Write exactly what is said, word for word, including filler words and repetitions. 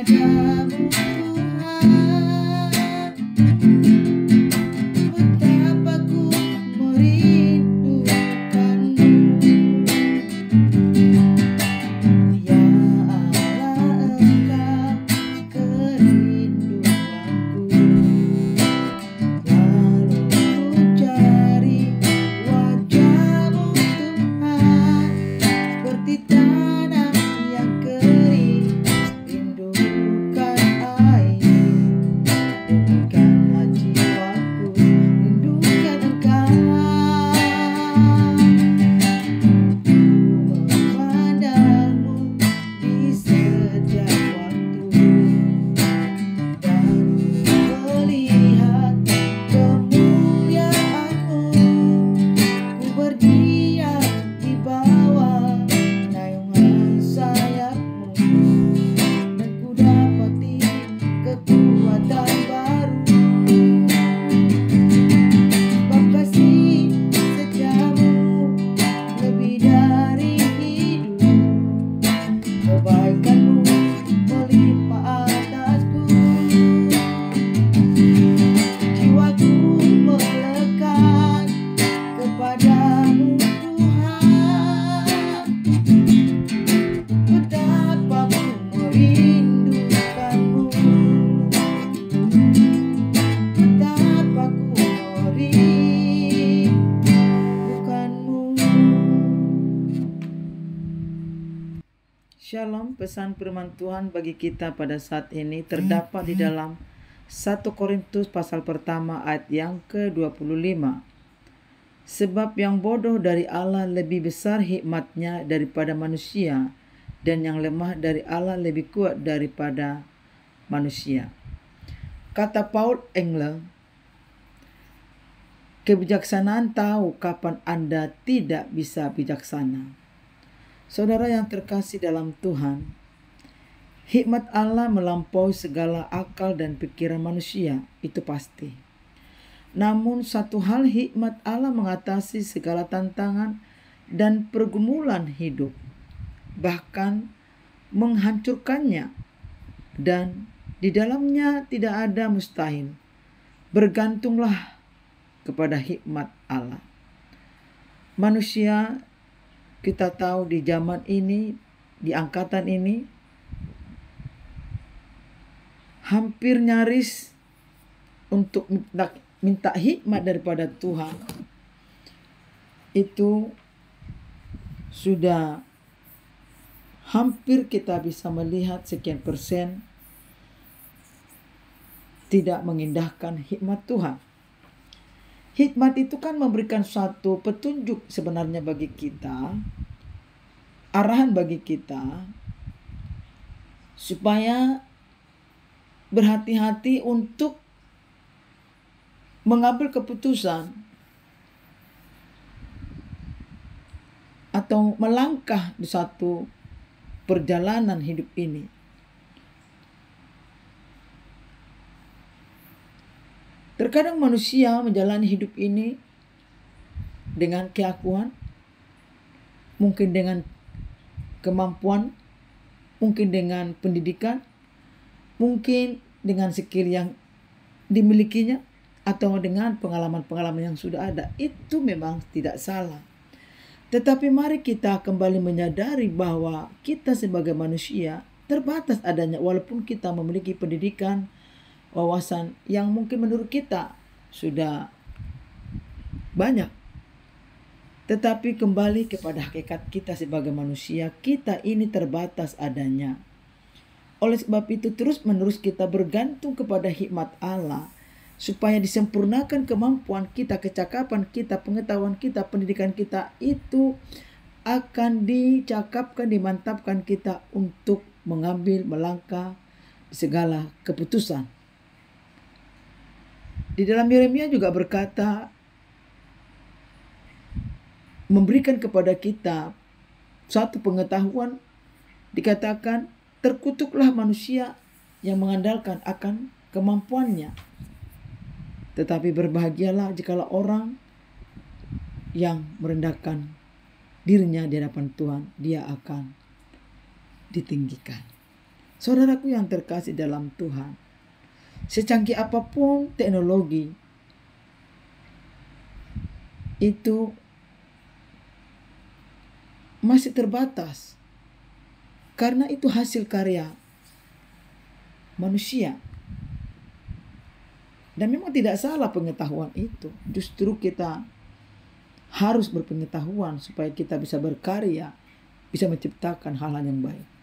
kepadamu Tuhan. Betapa ku merindukanmu, ya Allah, Engkau kerinduanku. Lalu ku cari wajah-Mu Tuhan, seperti tanah yang kering rindukan air. Demikianlah jiwaku rindukan Engkau. Ku memandang-Mu di setiap waktu, dan melihat kemuliaan-Mu. Ku berdiam di bawah naungan sayap-Mu, dan ku dapati kekuatan baru. Sebab kasih setiamu lebih dari hidup, kebaikan-Mu melimpah atasku. Jiwaku melekat kepadamu Tuhan. Betapa ku merindukanmu, betapa ku merindukanmu. Shalom, pesan firman Tuhan bagi kita pada saat ini terdapat di dalam satu Korintus pasal pertama ayat yang ke dua puluh lima. Sebab yang bodoh dari Allah lebih besar hikmatnya daripada manusia, dan yang lemah dari Allah lebih kuat daripada manusia. Kata Paul Engle, kebijaksanaan tahu kapan Anda tidak bisa bijaksana. Saudara yang terkasih dalam Tuhan, hikmat Allah melampaui segala akal dan pikiran manusia, itu pasti. Namun satu hal, hikmat Allah mengatasi segala tantangan dan pergumulan hidup, bahkan menghancurkannya, dan di dalamnya tidak ada mustahil. Bergantunglah kepada hikmat Allah. Manusia, kita tahu di zaman ini, di angkatan ini, hampir nyaris untuk minta, minta hikmat daripada Tuhan itu sudah hampir kita bisa melihat sekian persen tidak mengindahkan hikmat Tuhan. Hikmat itu kan memberikan suatu petunjuk sebenarnya bagi kita, arahan bagi kita, supaya berhati-hati untuk mengambil keputusan atau melangkah di satu perjalanan hidup ini. Terkadang manusia menjalani hidup ini dengan keakuan, mungkin dengan kemampuan, mungkin dengan pendidikan, mungkin dengan skill yang dimilikinya, atau dengan pengalaman-pengalaman yang sudah ada. Itu memang tidak salah. Tetapi mari kita kembali menyadari bahwa kita sebagai manusia terbatas adanya, walaupun kita memiliki pendidikan, wawasan yang mungkin menurut kita sudah banyak. Tetapi kembali kepada hakikat kita sebagai manusia, kita ini terbatas adanya. Oleh sebab itu terus menerus kita bergantung kepada hikmat Allah, supaya disempurnakan kemampuan kita, kecakapan kita, pengetahuan kita, pendidikan kita, itu akan dicakapkan, dimantapkan kita untuk mengambil, melangkah segala keputusan. Di dalam Yeremia juga berkata, memberikan kepada kita satu pengetahuan, dikatakan, terkutuklah manusia yang mengandalkan akan kemampuannya, tetapi berbahagialah jikalau orang yang merendahkan dirinya di hadapan Tuhan, dia akan ditinggikan. Saudaraku yang terkasih dalam Tuhan, secanggih apapun teknologi, itu masih terbatas. Karena itu hasil karya manusia. Dan memang tidak salah pengetahuan itu. Justru kita harus berpengetahuan supaya kita bisa berkarya, bisa menciptakan hal-hal yang baik.